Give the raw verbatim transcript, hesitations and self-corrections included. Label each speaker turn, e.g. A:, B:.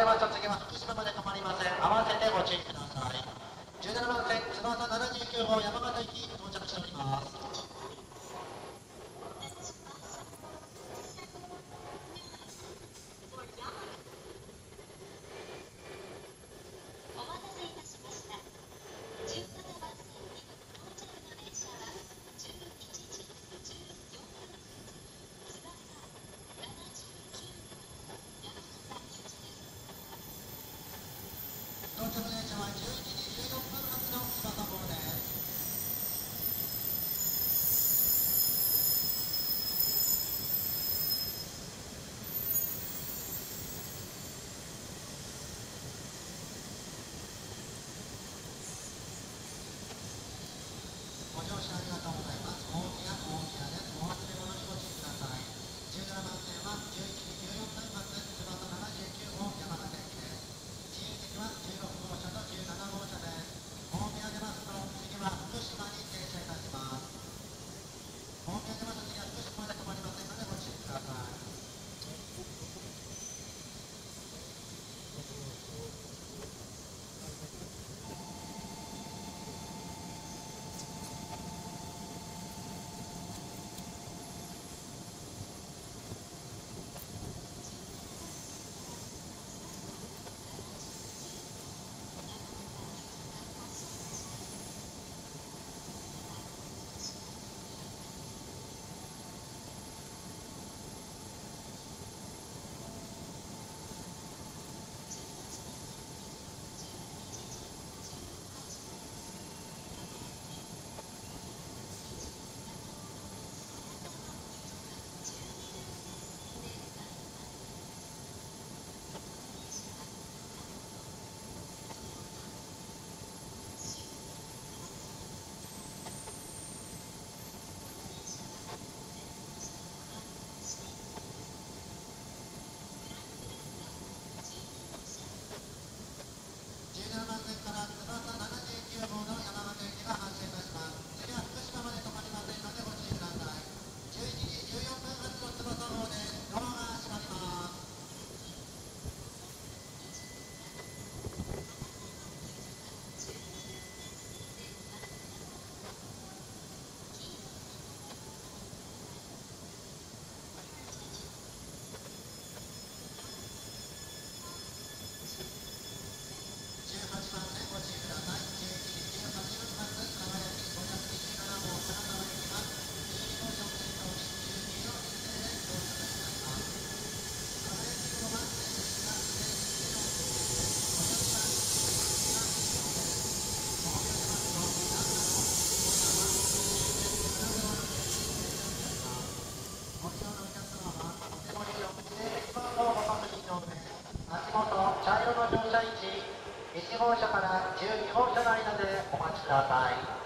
A: では次は福島まで止まりません。合わせてご注意ください。じゅうななばん線翼ななじゅうきゅう号山形行き到着しております。到着電車はじゅういちじじゅうよんぷん発の翼号です。ご乗車ありがとうございます。大木屋大木屋です。お忘れ物にご注意ください。じゅうななばん線はじゅういちじじゅうよんぷん発翼ななじゅうきゅう号山形駅です。自由席はじゅうろくごうしゃとじゅうななごうしゃです。大宮出ますと次は福島に停車いたします。大宮出ます次は福島で止まりませんのでご注意ください。じゅうななばん線から翼ななじゅうきゅう号の山形駅が発車いたします。次は福島まで止まりませんのでご注意ください。じゅういちじじゅうよんぷん発の翼号です。ドアが閉まります。じゅうはちばん線ご注意ください。じゅういちじじゅうはちふん発名古屋駅ごひゃくにじゅうなな号金沢駅はじゅうにごうしゃを先頭にじゅうに両編成で到着いたします。金沢駅ごばん線ですがすでにに両編成でごひゃくばんにじゅういちが必要です。大宮出ますと長野飯田はじゅうにてんななごうの編成で停車いたします。ご利用のお客様はお手持ちお口で駅番号をご確認の上、足元茶色の乗車位置いち号車からじゅうに号車の間でお待ちください。